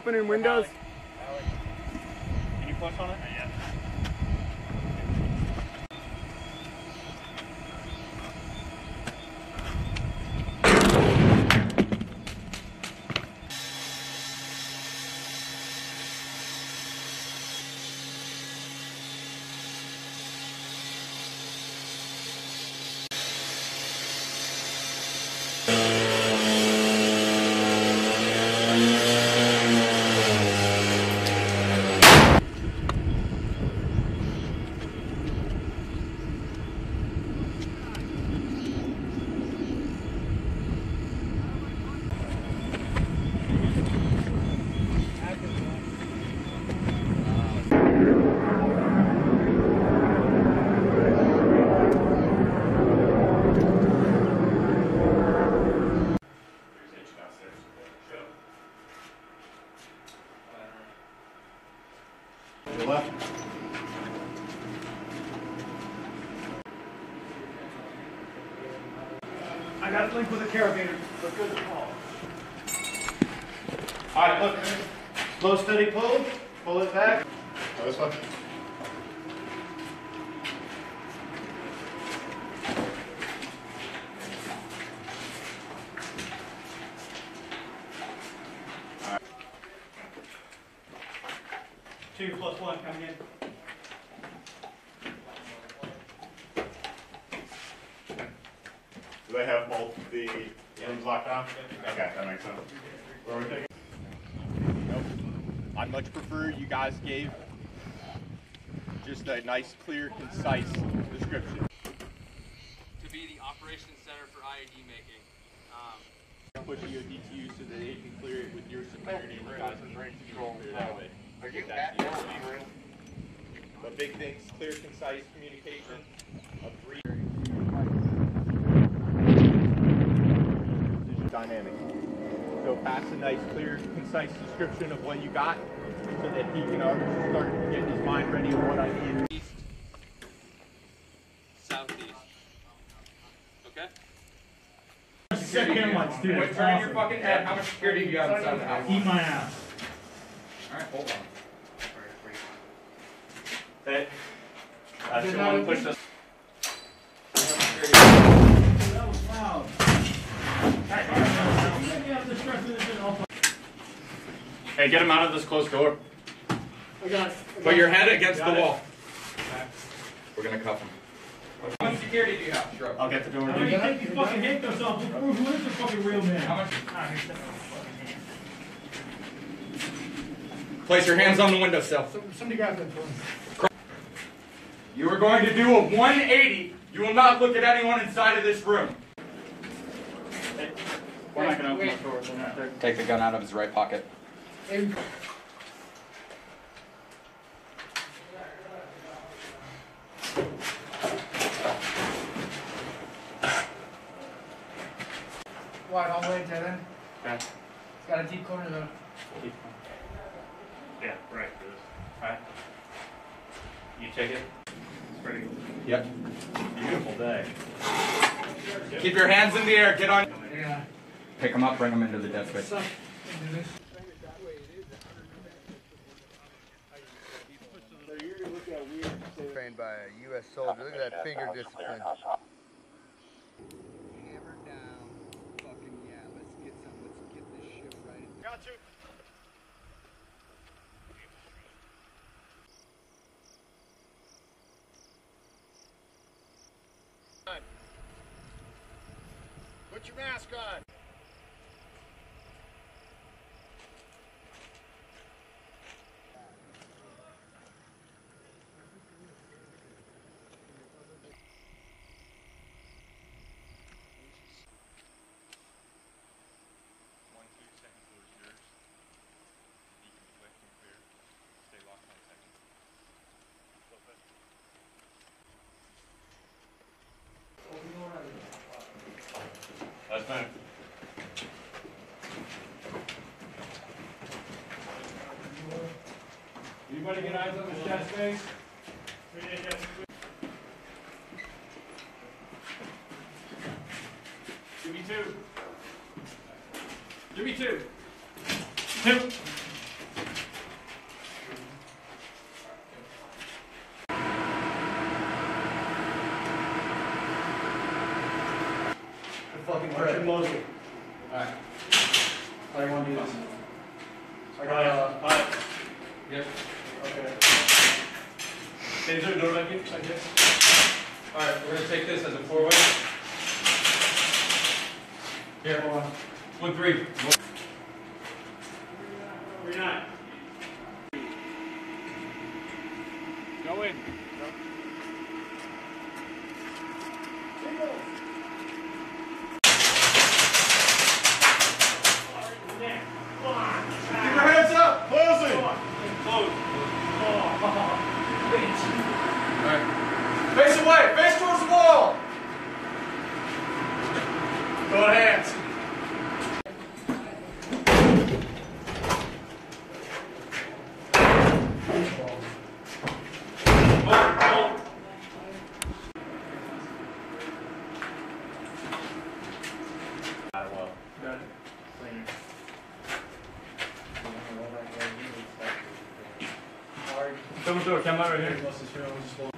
opening windows? Can you push on it? Yeah. Left. I got a link with a carabiner. Look good to call. All right, look. Slow, steady pull. Pull it back. Oh, this one. All right. 2 plus 1 coming in. Do they have both the rooms locked down? Okay, that makes sense. Where are we taking? Nope. I'd much prefer you guys gave just a nice, clear, concise description. To be the operations center for IED making. Push EOTG so that they can clear it with your superiority and you guys can control it that way. Are you at the room? But big things, clear, concise communication of brief. Dynamic. So pass a nice, clear, concise description of what you got so that he can start getting his mind ready on what I need. East, southeast. Okay? Set him like, dude. Wait, turn your fucking head. How much security do you have inside the house? Eat my ass. Alright, hold on. Hey. I should want to push this. That was loud. Hey, get him out of this closed door. I got it. Put your head against the wall. Okay. We're gonna cuff him. How much security do you have? Sure. I'll get the door. How many take these fucking handcuffs off? Who is the fucking real man? How much? Place your hands on the windowsill. Somebody grab that phone. You are going to do a 180. You will not look at anyone inside of this room. Hey, we're not going to open the doors. Take the gun out of his right pocket. Wide all the way, Lieutenant. Okay. It's got a deep corner though. Yeah, right. Alright. You take it. It's pretty good. Yep. Beautiful day. Keep your hands in the air. Get on. Yeah. Pick them up. Bring them into the death switch. Trained by a U.S. soldier. Look at that finger discipline. Hammer down. Fucking yeah. Let's get this shit right. Got you. Put your mask on. That's fine. Anybody get eyes on the chest space? Give me 2. Give me 2. 2. fucking pressure. Alright. How do you want to do this? I got Yep. okay. Taser, door like it, like this. Alright, we're gonna take this as a 4-way. Here, hold on. 1-3. 3-9. Go in. Keep your hands up! Closing! Close. Alright. Face away! Face towards the wall! Go hands. Someone throw a camera right here.